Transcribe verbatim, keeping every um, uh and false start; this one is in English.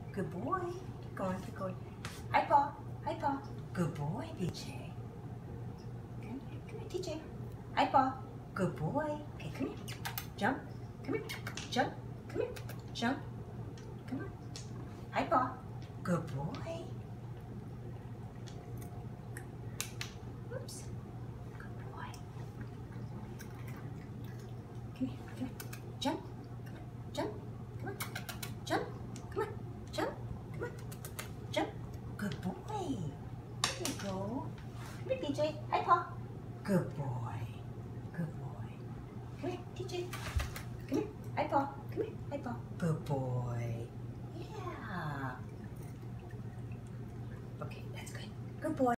Good boy. Keep going, keep going. Hi, paw. Hi, paw. Good boy, D J. Come here, come here, D J. Hi, paw. Good boy. Okay, come here. Jump. Come here. Jump. Come here. Jump. Come on. Hi, paw. Good boy. Oops. Good boy. Come here, come here. Jump. Jump. Come on. Jump. Come on. Jump. Come on. Jump. Good boy. There you go. Come here, D J. Hi, paw. Good boy. Good boy. Come here, D J. Come here. Hi, paw. Come here. Hi, paw. Good boy. Yeah. Okay, that's good. Good boy.